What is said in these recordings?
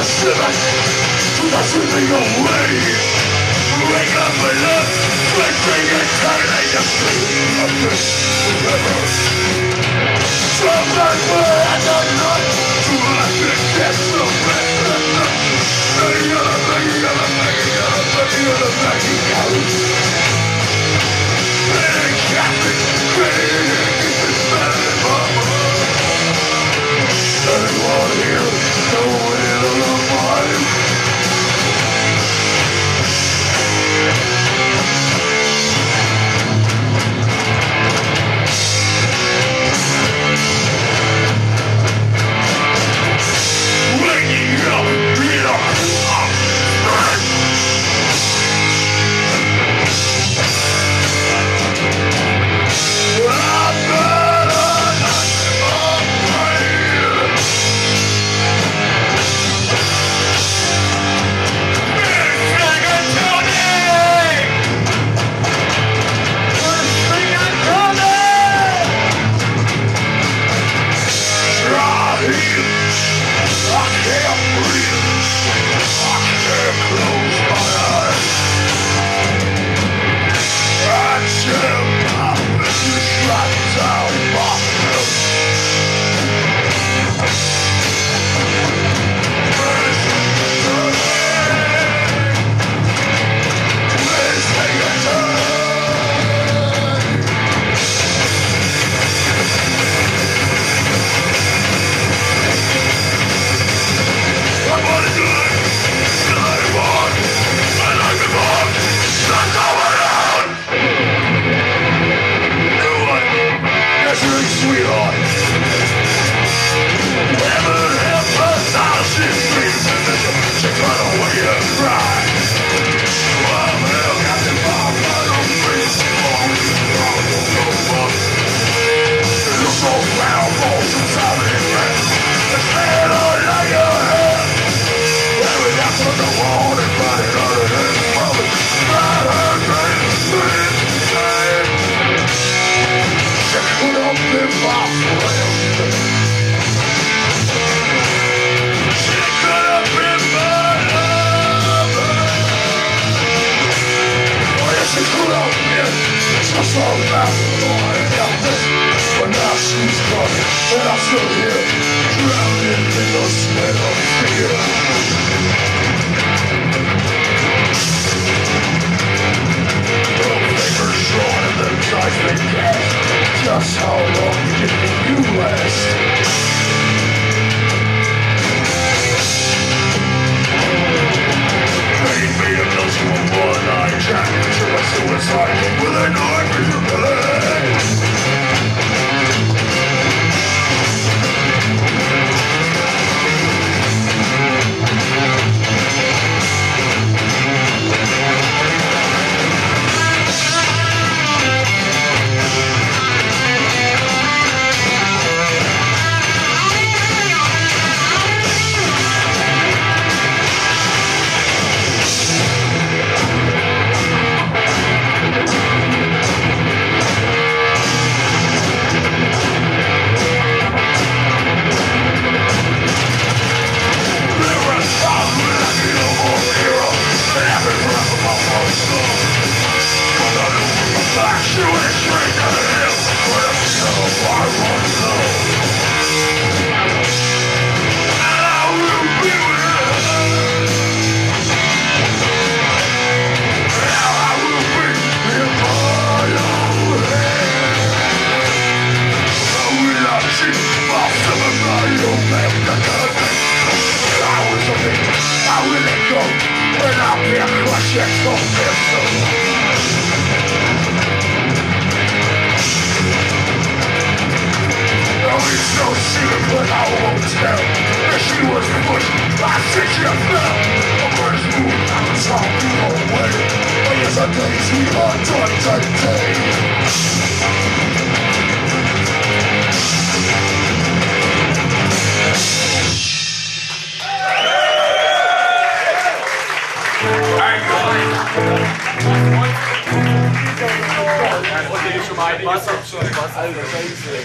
shivers to the slipping away. Wake up and look, twisting and turning the street of this river. Sometimes we're at the night to let it get the rest. But now she's gone, and I'm still here, drowning in the smell of fear. The fingers drawn and the dice they cast. Just how long do you think you last? Made me a nose to a one-eyed jack to a suicide with a knife in your belly.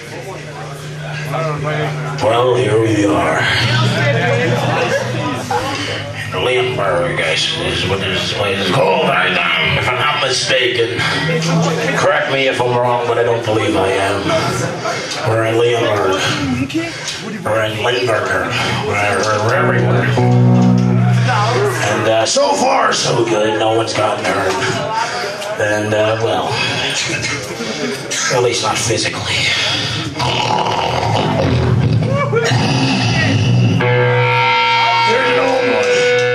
Well, here we are. Leonberg, is what this place is called. If I'm not mistaken. Correct me if I'm wrong, but I don't believe I am. We're in Leonberg. We're in Lindbergh. We're everywhere. And so far, so good. No one's gotten hurt. And, well, at least not physically. There's an old one.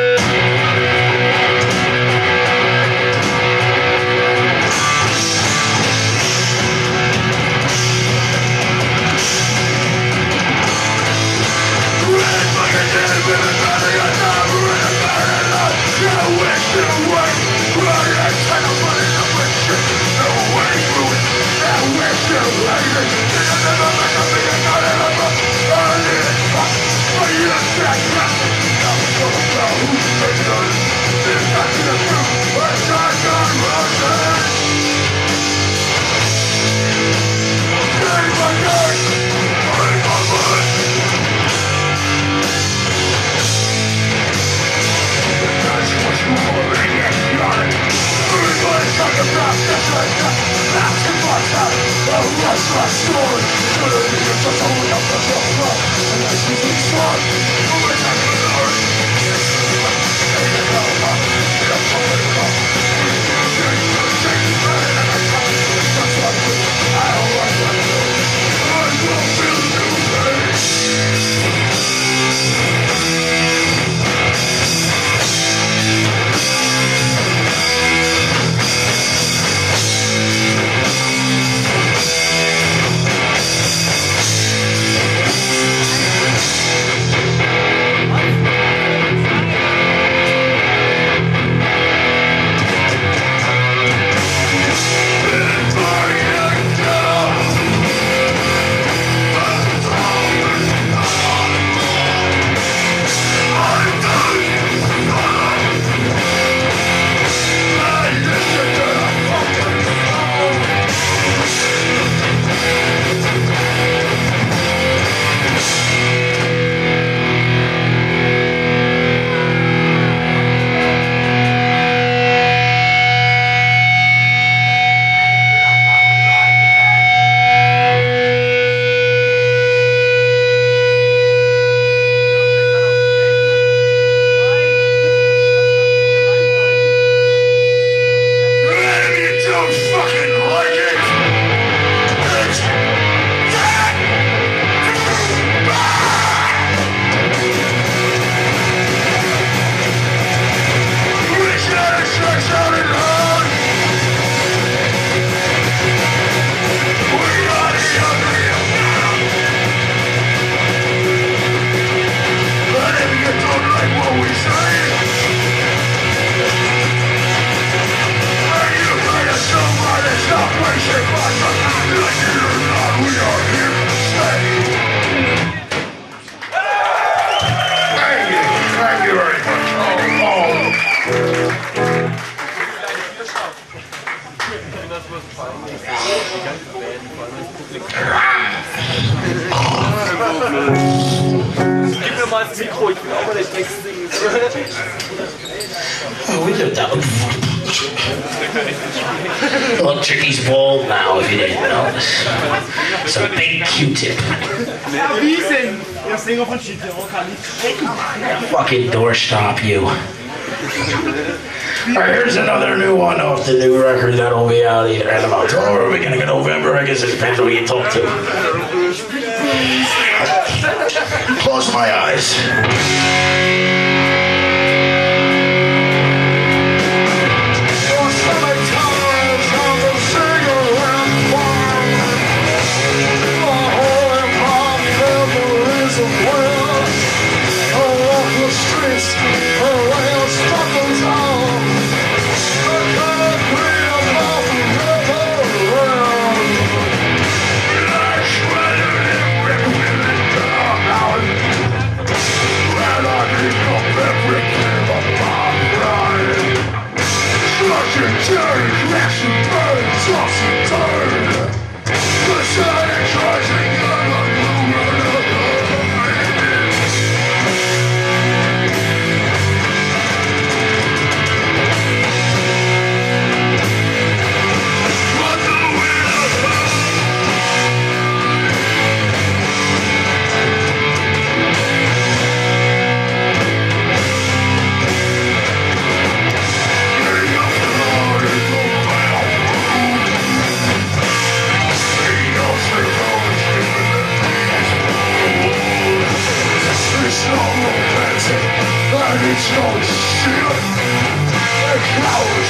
Gib mir mal das Mikro, ich will auch mal den Text singen. Oh, we did that one. Look, Chicky's bald now, if you didn't know. It's a big Q-tip. Der Sänger von Shit kann nicht sprechen. Fucking doorstop, you. Alright, here's another new one off the new record that'll be out either end of October or beginning of November. I guess it depends who you talk to. Close my eyes.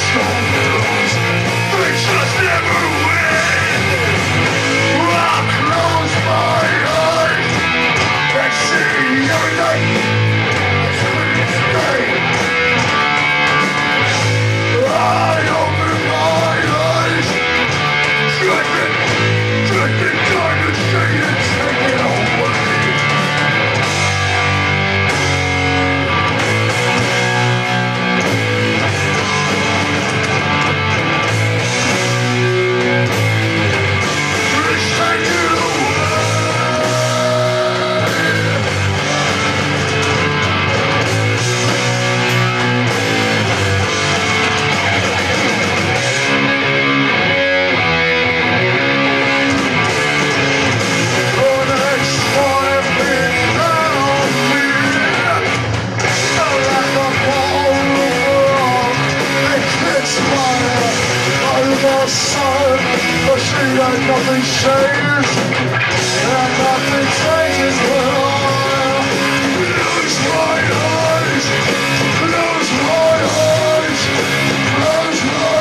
struggles, they just never win. I close my eyes and see everything is clear as day. I open my eyes, drinking time to see it, take it away. Nothing changes, and nothing changes when I close my eyes, close my eyes, close my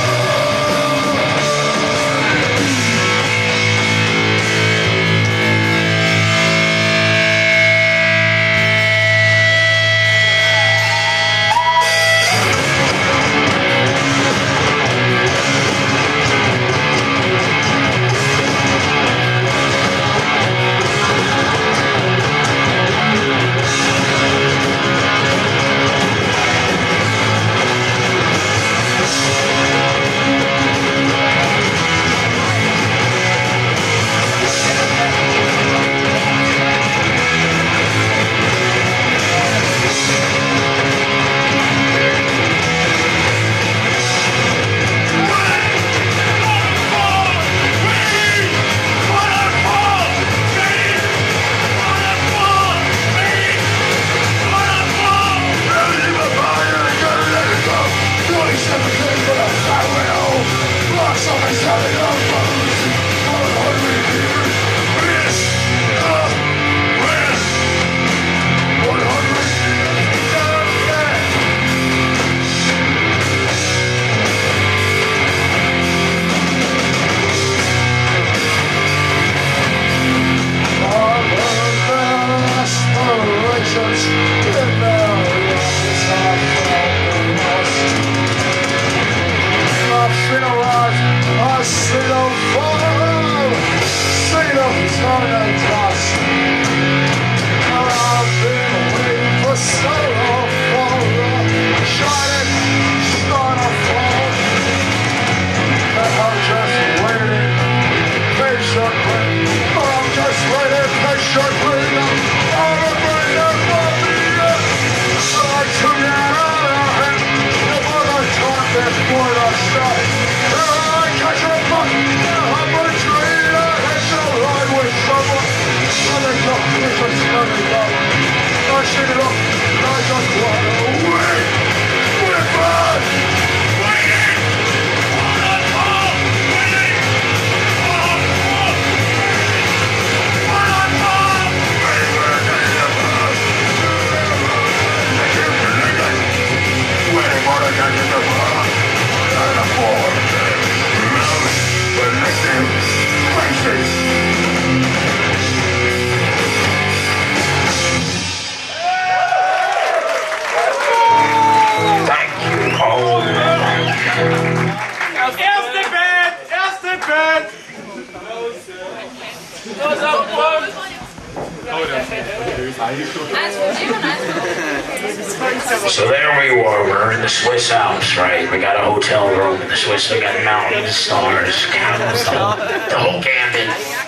So there we were. We're in the Swiss Alps, right? We got a hotel room in the Swiss. We got mountains, stars, camels, the whole gambit.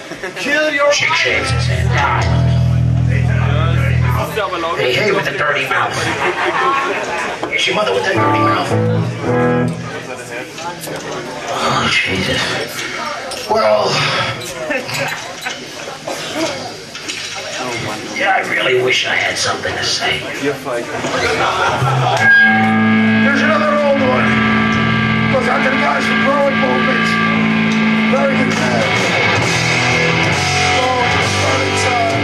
She shakes his head. Hey, with the dirty mouth. Here's your mother with that dirty mouth. Oh, Jesus. Well... Yeah, I really wish I had something to say. Here's another old one. Goes out to the guys from Growing Movement. Very good man. Oh, starting time.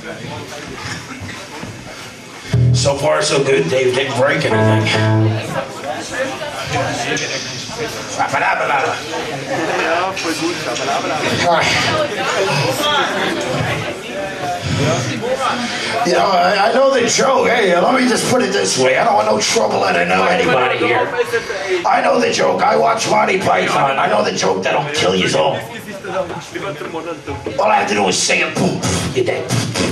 So far, so good. Dave didn't break anything. Ja, voll gut. You know, I know the joke. Hey, let me just put it this way. I don't want no trouble and I know anybody here. I know the joke. I watch Monty Python. I know the joke that'll kill you all. All I have to do is say it. Boom. You're dead.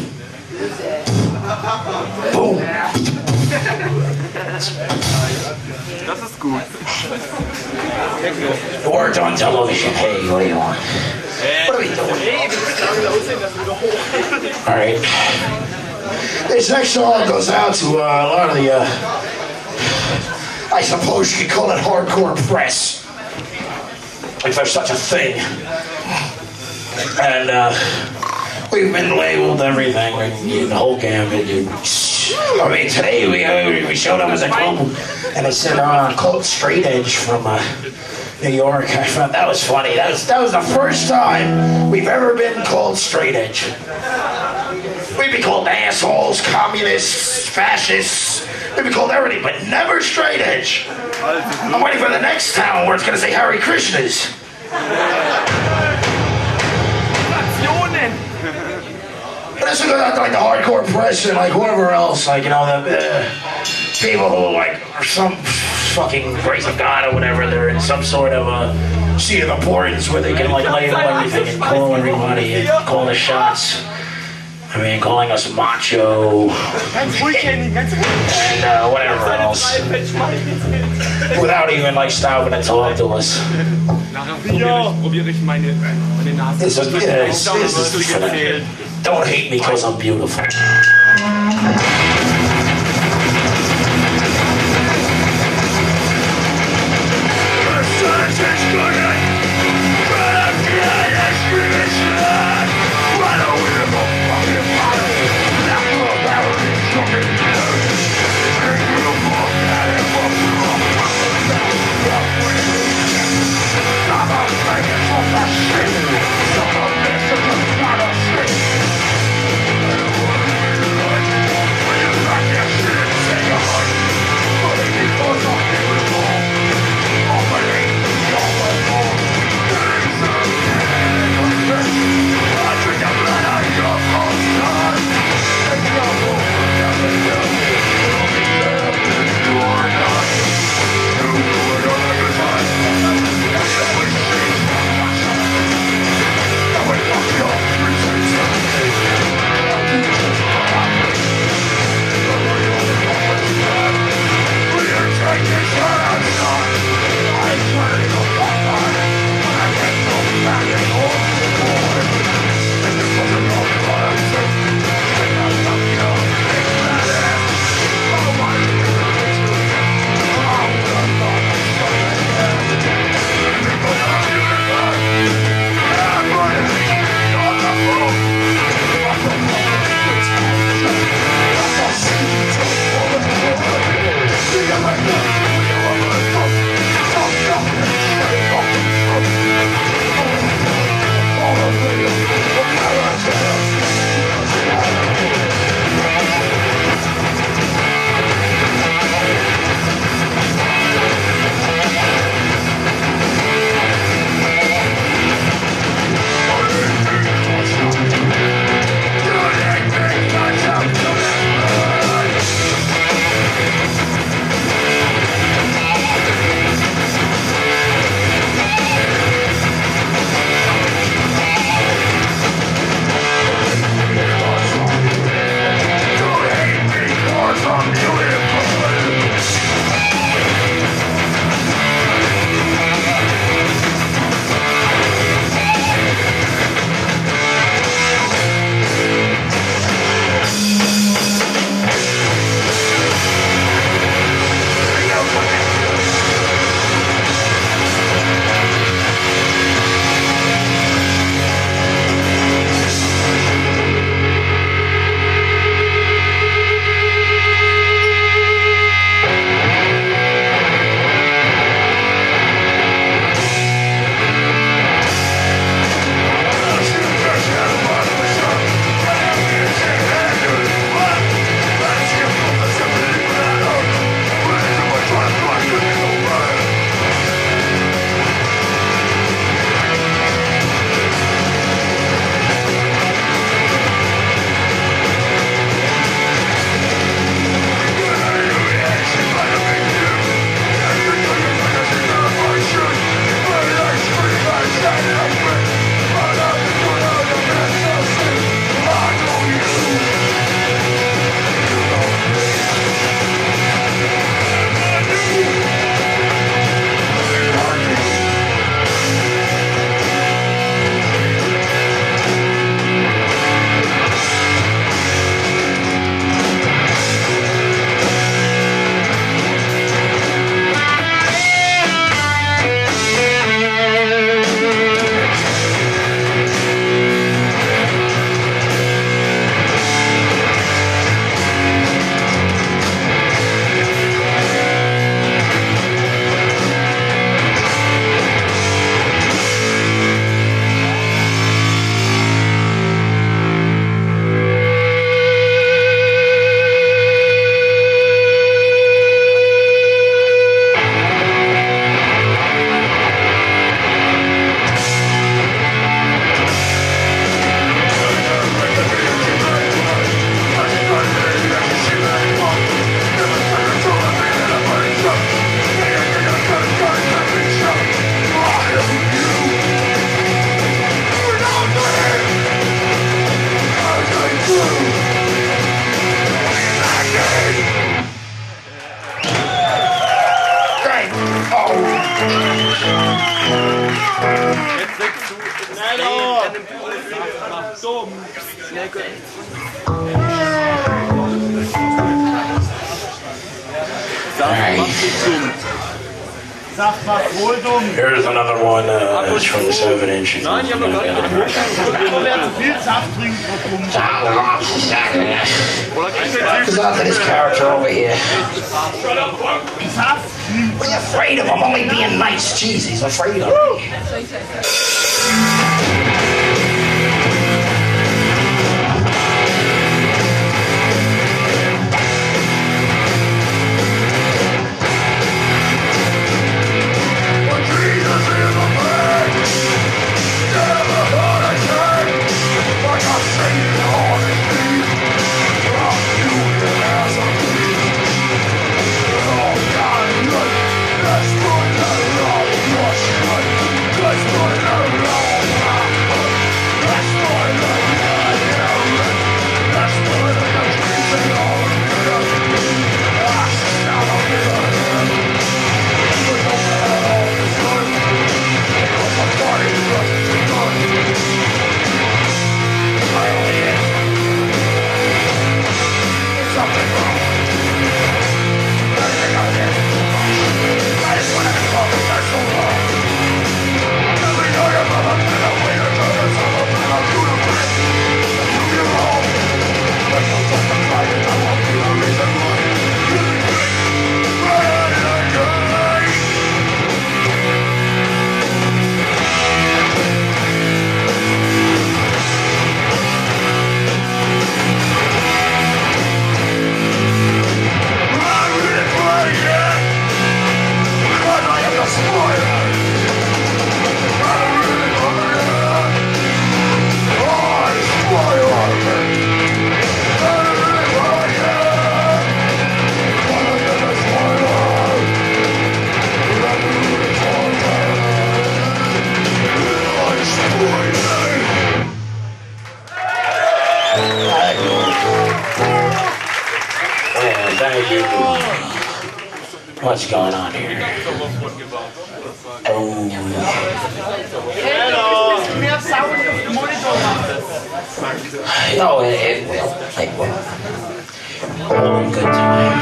Boom. Das ist gut. The words on television. Hey, what do you want? What are we doing? All right. This next song goes out to a lot of the, I suppose you could call it hardcore press, if there's such a thing. And we've been labeled everything, the whole gambit, dude. I mean, today we showed up as a club, and they said called Straight Edge from New York. I thought that was funny. That was the first time we've ever been called Straight Edge. We'd be called assholes, communists, fascists. We'd be called everything, but never Straight Edge. I'm waiting for the next town where it's going to say Hare Krishnas. But this is like the hardcore press and like whoever else, like, you know, the people who like are some fucking grace of God or whatever. They're in some sort of a seat of importance where they can like label everything and call everybody and call the shots. I mean, calling us macho and whatever else, without even like stopping to talk to us. Don't hate me because I'm beautiful. dumm. Nee, gut. Sag mal wohl dumm. Here's another one that's from the 7-inch. Nein, ich hab noch gar nicht geguckt. Aber wer zu viel Saft trinkt, wird dumm. Oder kriegt der Typ... Look at this character over here. Saft nimmt. What are you afraid of? I'm only being nice. Jeez, he's afraid of me. Thank you. What's going on here? Oh. Mehr Sound auf dem Monitor machen. No, it will. It will. Oh, good time.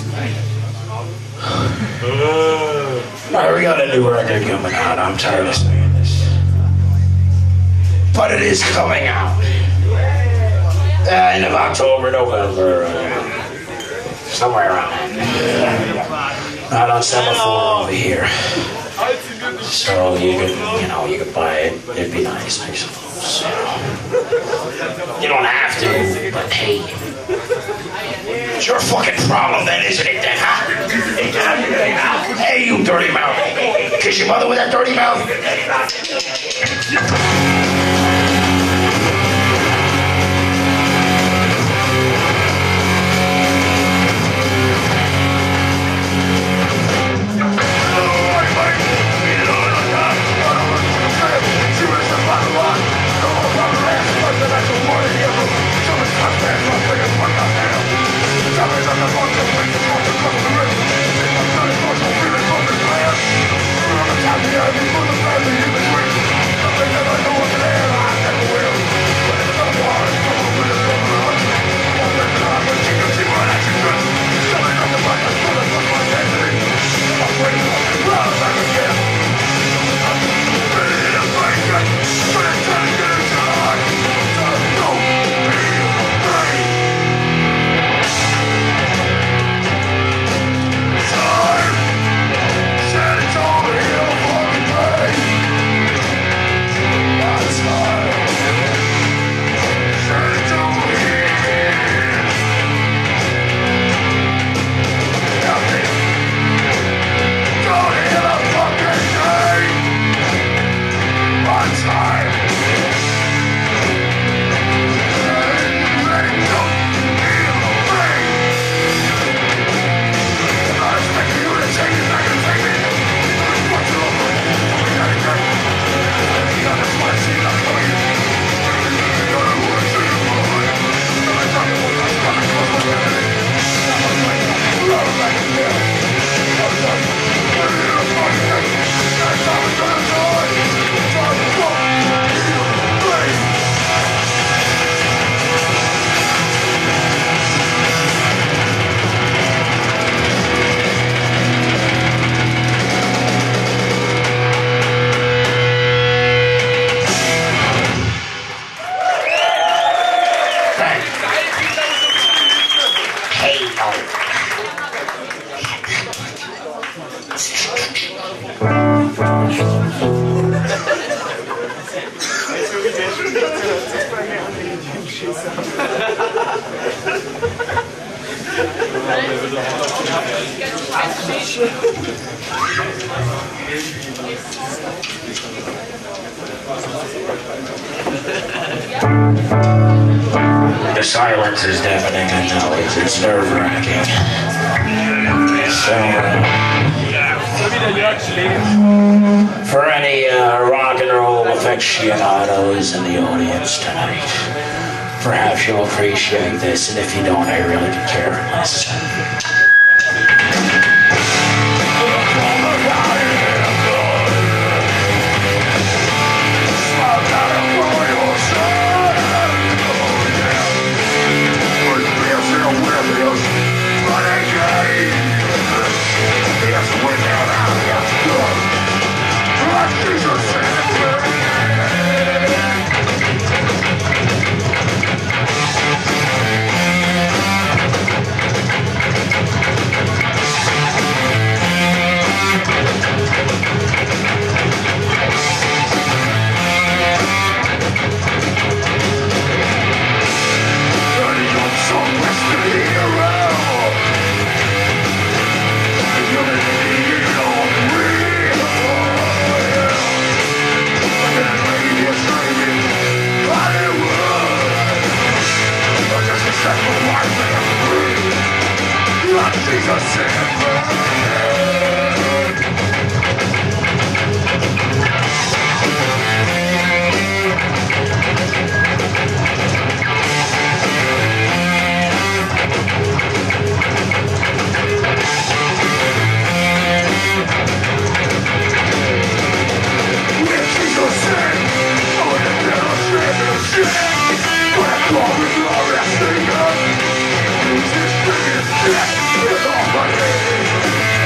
Alright, we got a new record coming out. I'm tired of saying this. But it is coming out. End of October, November. Somewhere around that. Not on Semaphore over here. So you can, you can buy it. It'd be nice, I suppose. You don't have to, but hey. It's your fucking problem then, isn't it then, huh? Hey, you dirty mouth. Kiss your mother with that dirty mouth. Nothing that I know of today. The silence is deafening, I know. It's nerve-wracking. So, for any rock and roll aficionados in the audience tonight, perhaps you'll appreciate this, and if you don't, I really could care less. Yeah.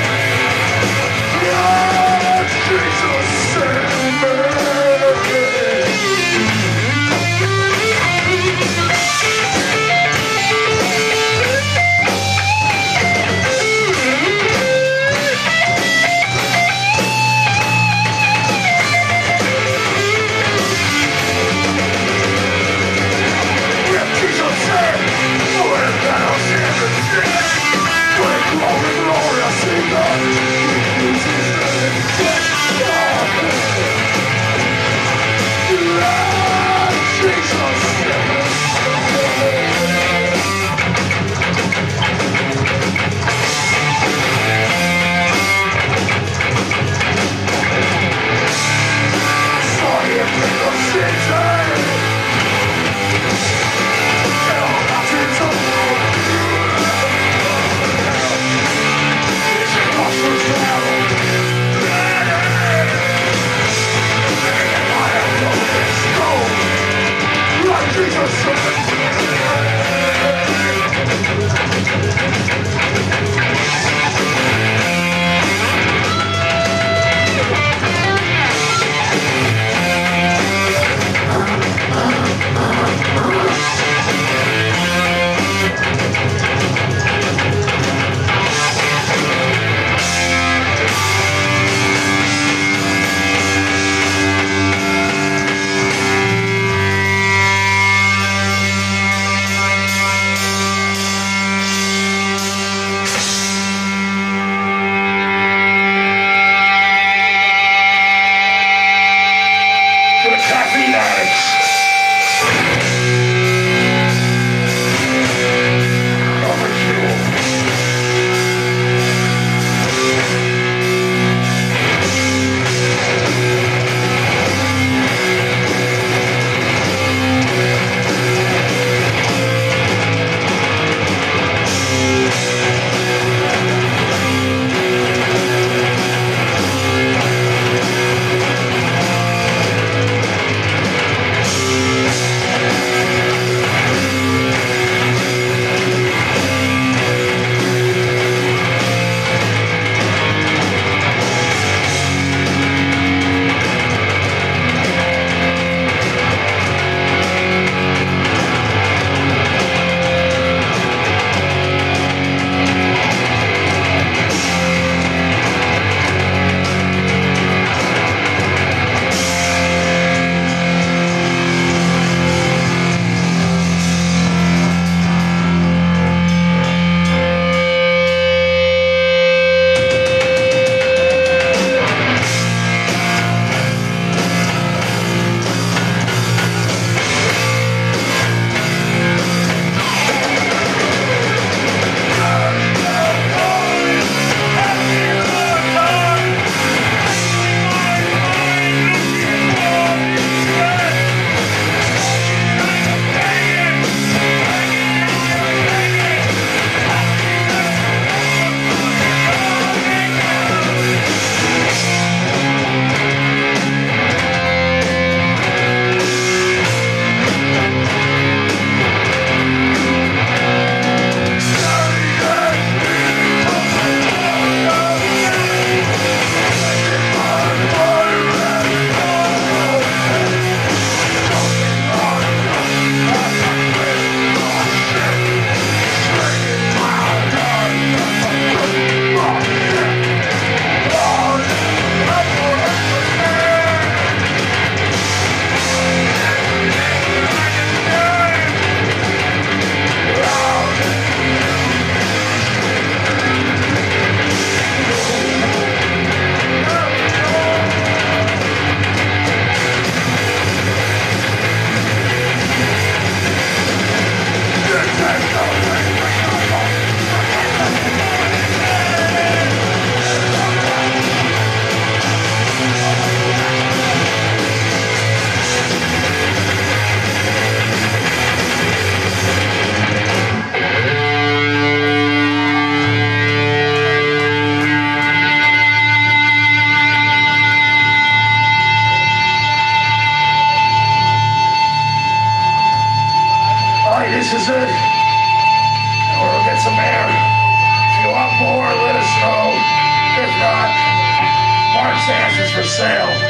more, let us know. If not, Mark's ass is for sale.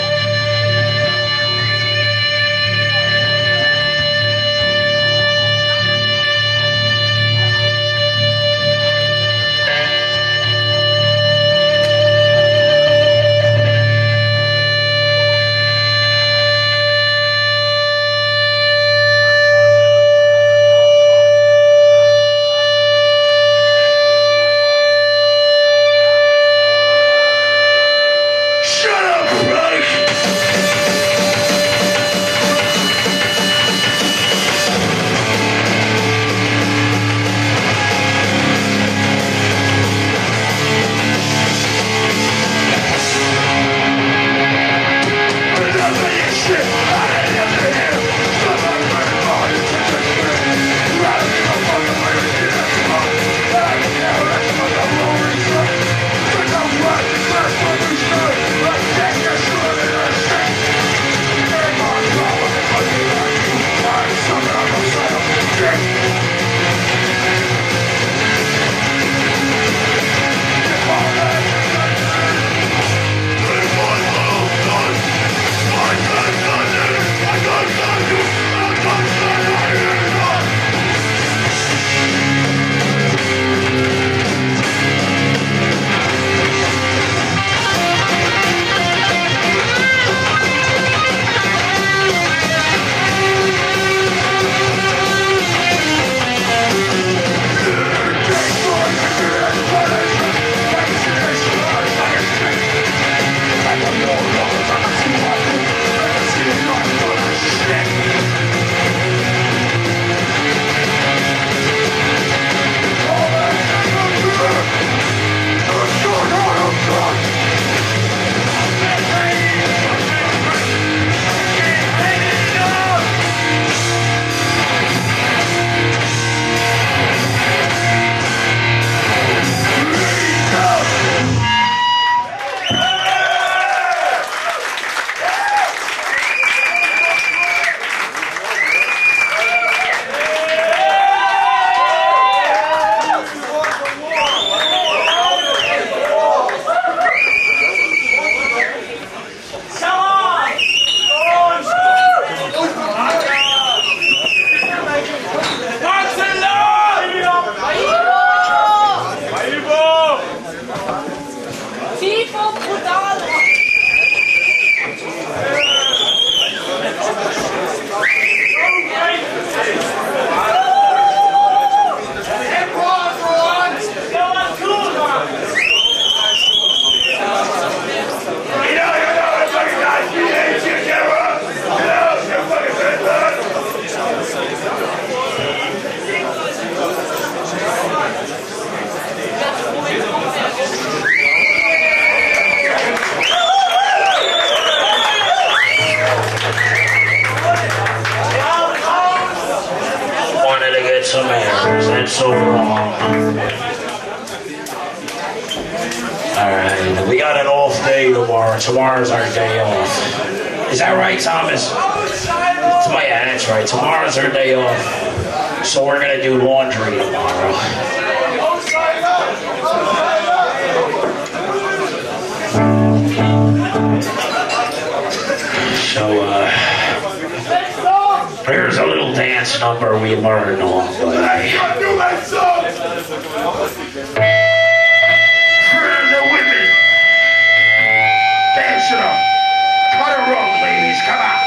Some errors, that's so wrong. Alright, we got an off day tomorrow. Tomorrow's our day off. Is that right, Thomas? Yeah, that's right. Tomorrow's our day off. So we're gonna do laundry tomorrow. So, here's a little dance number we learned on the way. For the women. Dance it up. Cut a rope, ladies. Come on.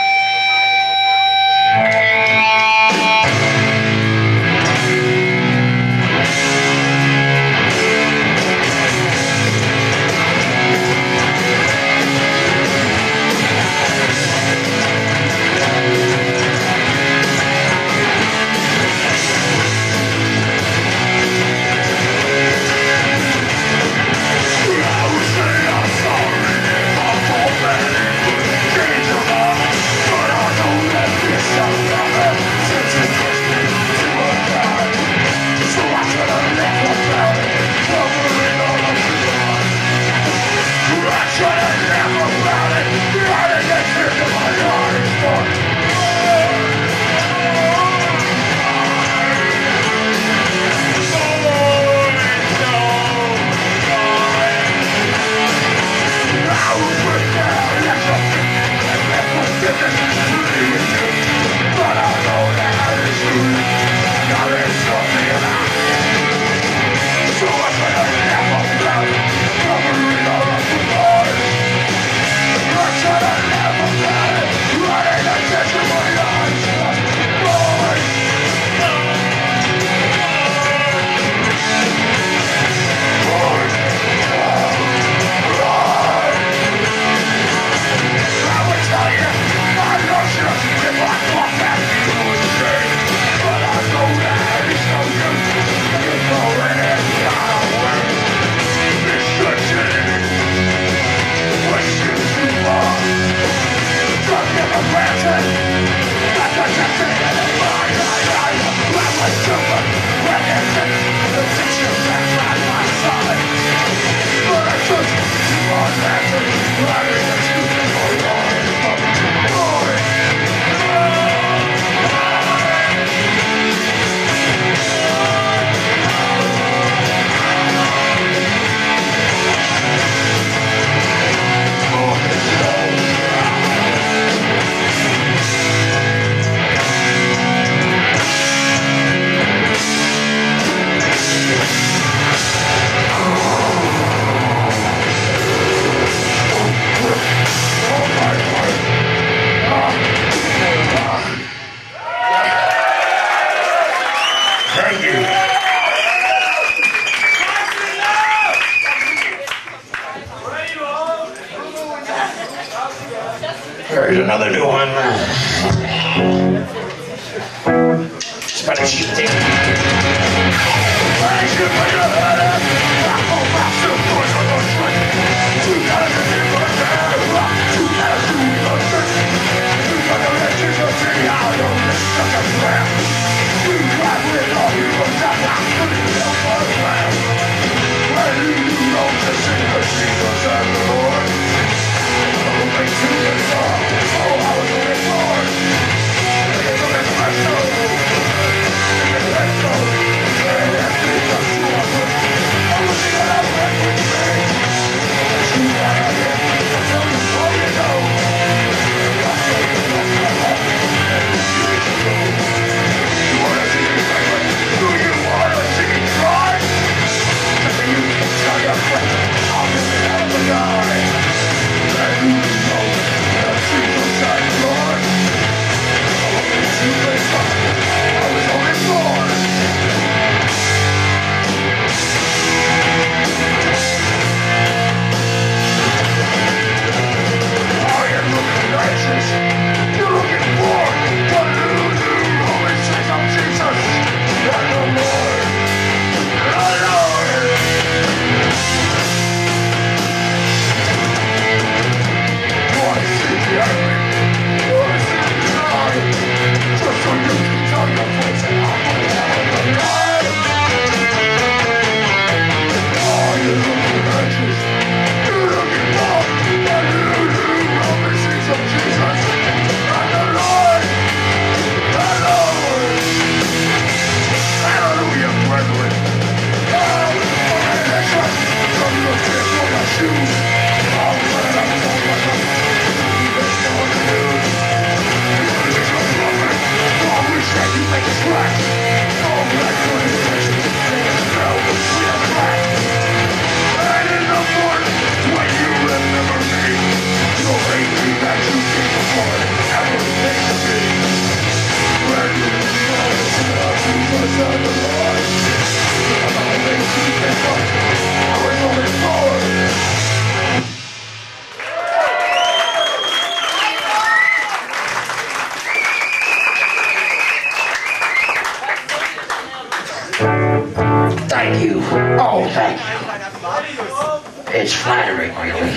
Thank you. Oh, thank you. It's flattering, really.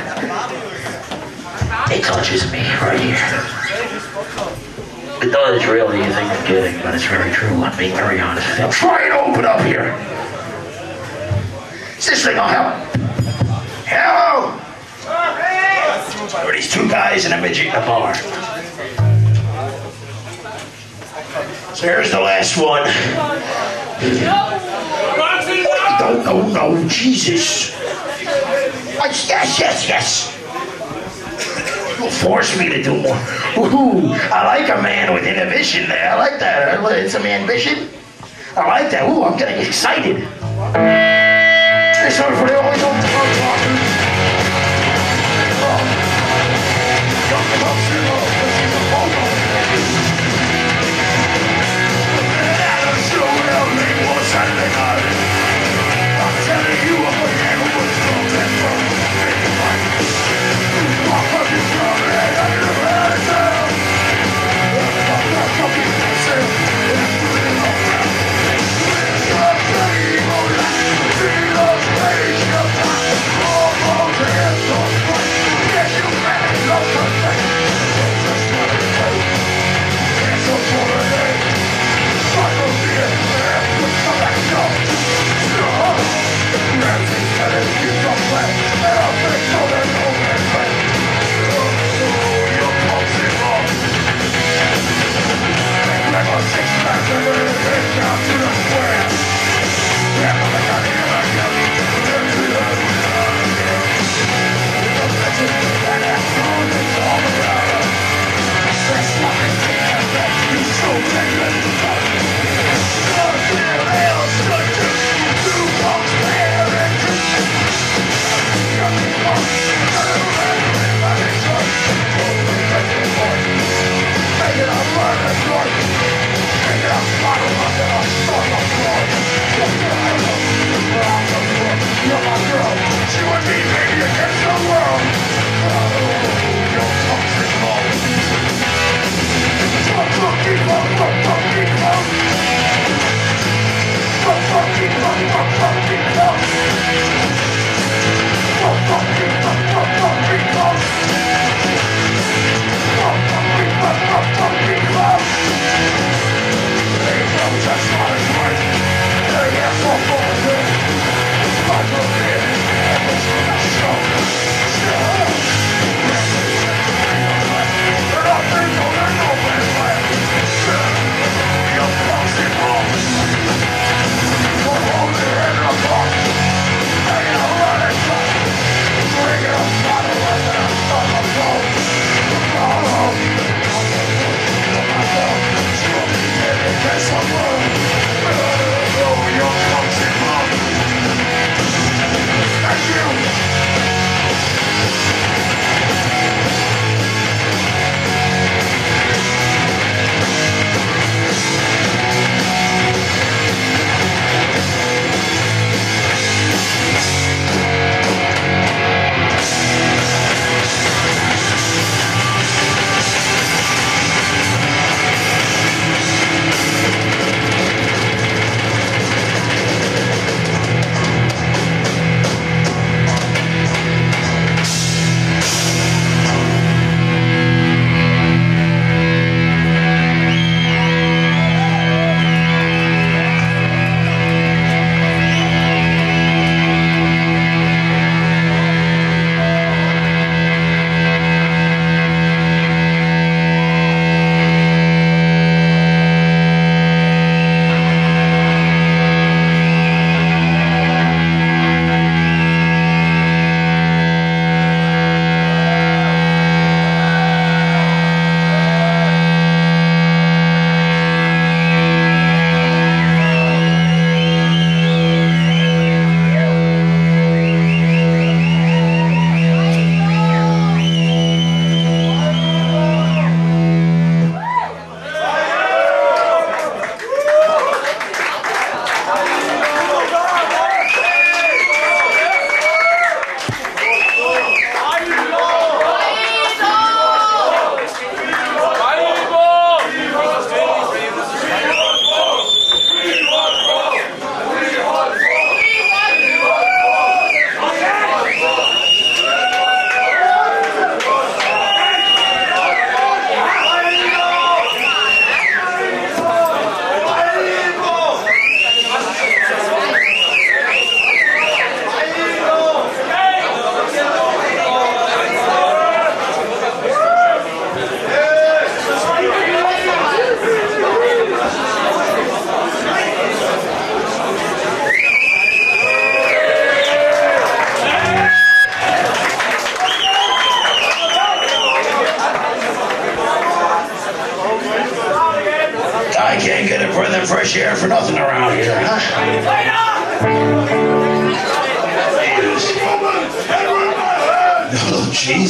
It touches me right here. It does, really. You think I'm kidding, but it's very true. I'm being very honest. I'm trying to open up here. Is this thing will help? Hello? There are these two guys and a midget in a bar. So here's the last one. No, Jesus. Yes. You'll force me to do more. Ooh, I like a man with inhibition there. I like that. It's some ambition. I like that. Ooh, I'm getting excited. This one for the only old Bring it up,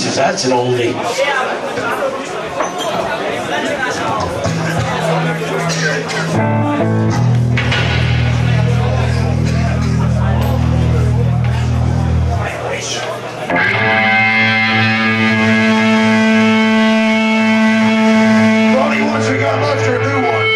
Jesus, that's an oldie. Only ones we got left are new ones.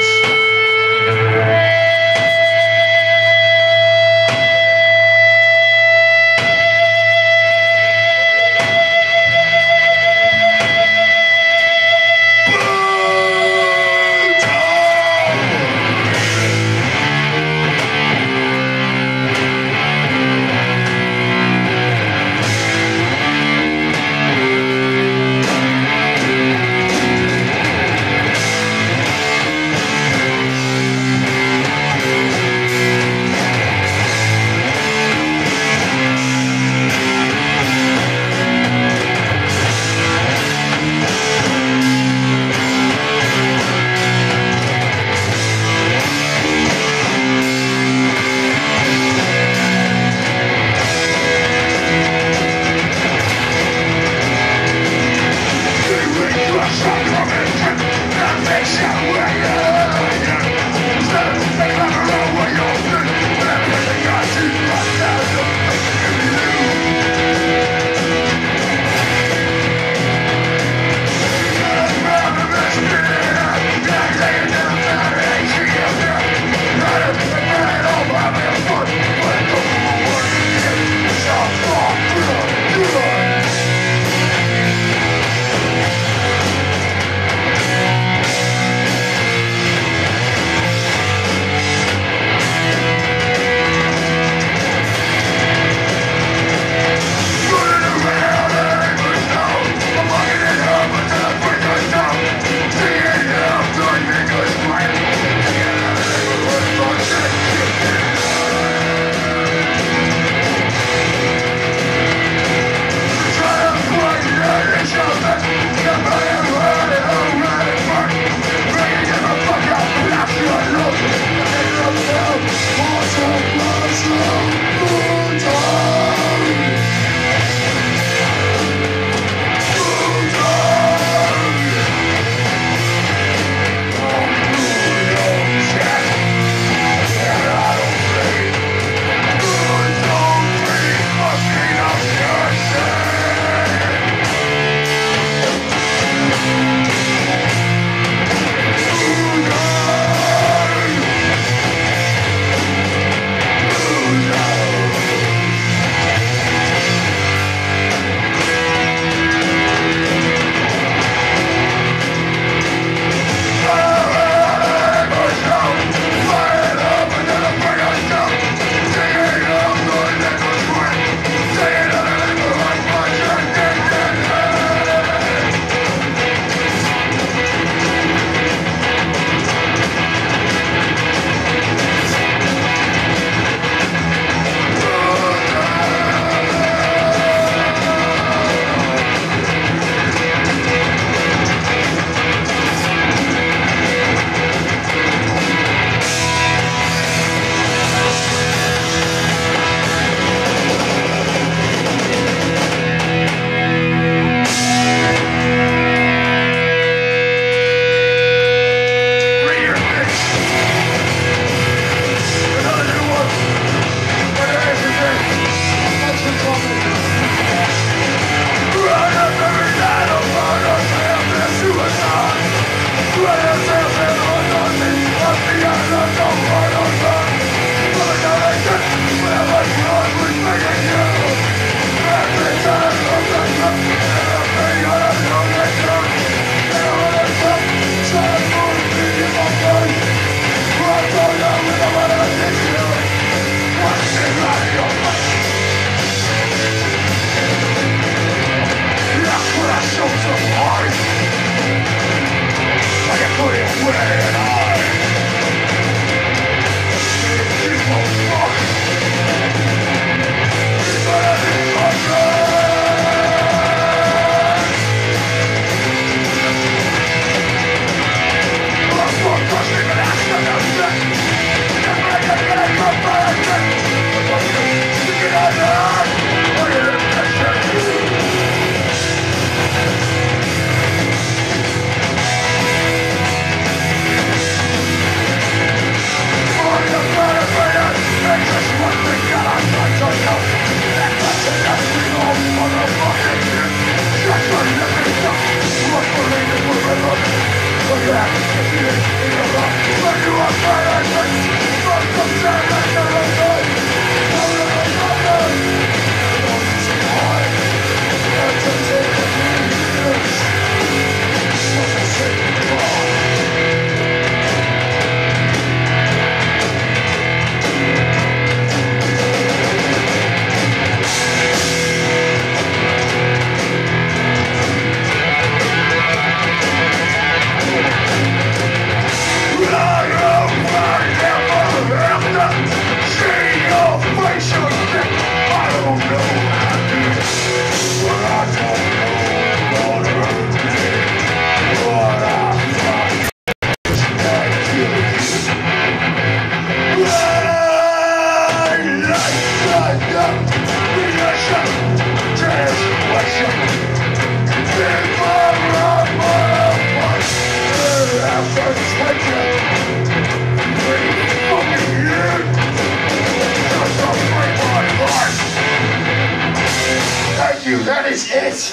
is it.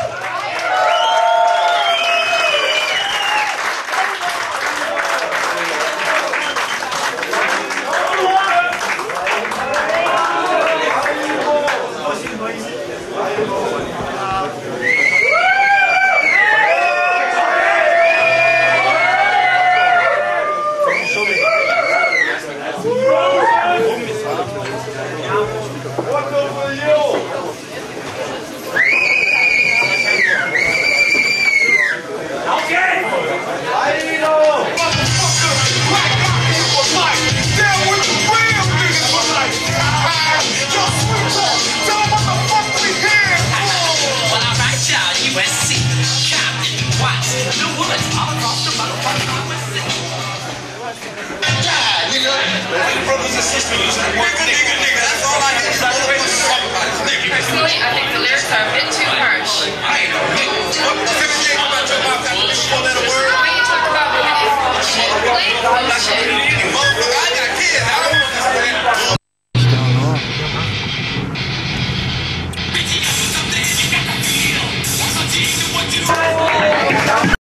Personally, I think the lyrics are a bit too harsh. The way you talk about women is bullshit. Plain bullshit. I